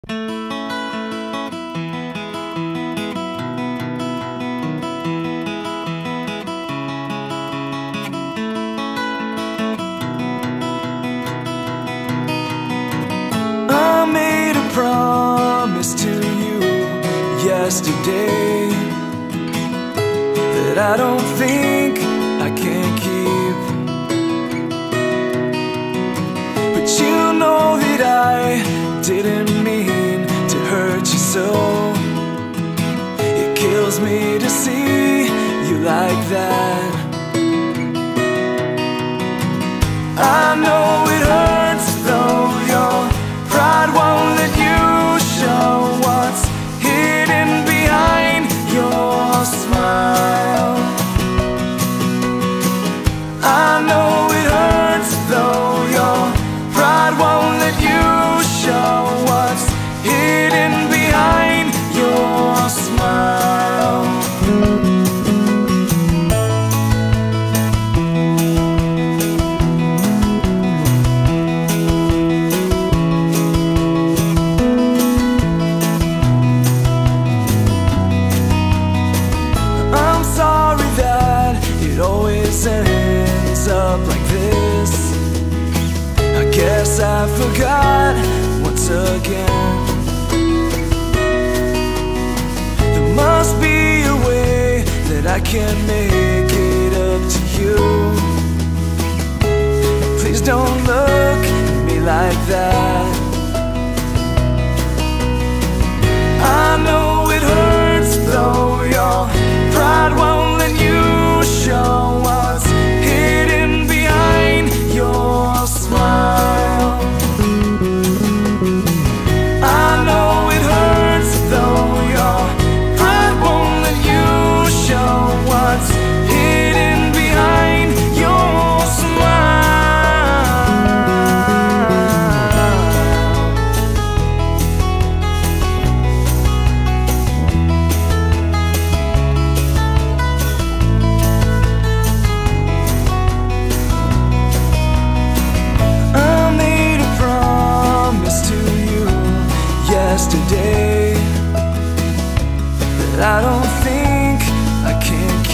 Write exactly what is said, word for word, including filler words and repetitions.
I made a promise to you yesterday that I don't think I can keep. But you know that I didn't mean to hurt you so. It kills me to see you like that. I know it hurts though, your pride won't let you show what's hidden behind your smile. I know it hurts though, your pride won't let you show what's hidden behind your smile. I'm sorry that it always ends up like this. I guess I forgot once again. There must be a way that I can make it up to you. Please don't look at me like that. I know it hurts though, your pride won't let you show what's hidden behind your smile. I know it hurts though, your pride won't let you show what's hidden behind your smile. I made a promise to you yesterday that I don't think I can keep.